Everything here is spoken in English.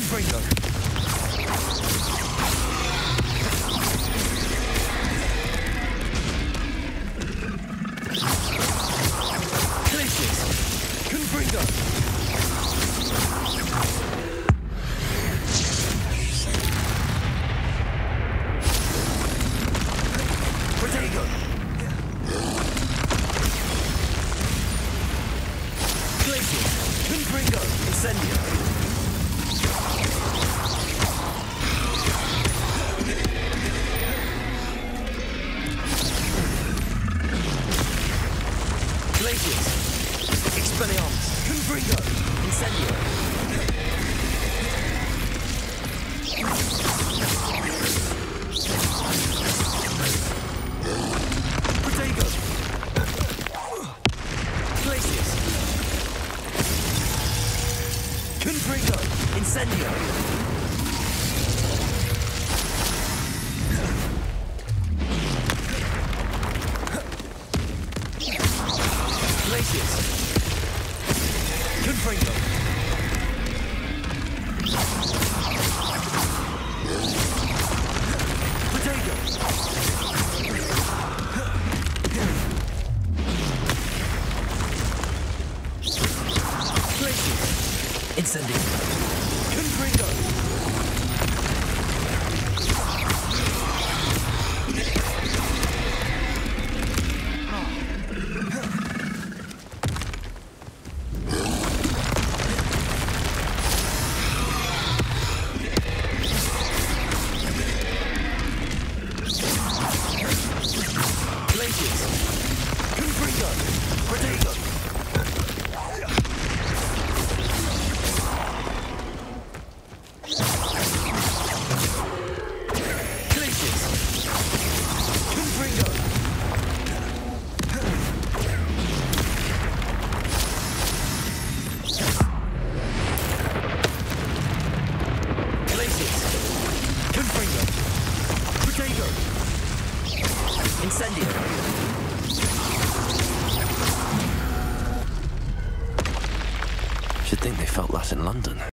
Confringo. Glacius. Confringo. Protego. Glacius. Confringo. Incendio. Glacius. Expelliarmus. Confringo. Incendio. Protego. Glacius. Confringo. Incendio. Glacius. Confringo. Protego. Glacius. Incendio. Confringo. Glacius. Confringo. Protego. Glacius. Confringo. Glacius. Confringo. Protego. Incendio. Should think they felt that in London.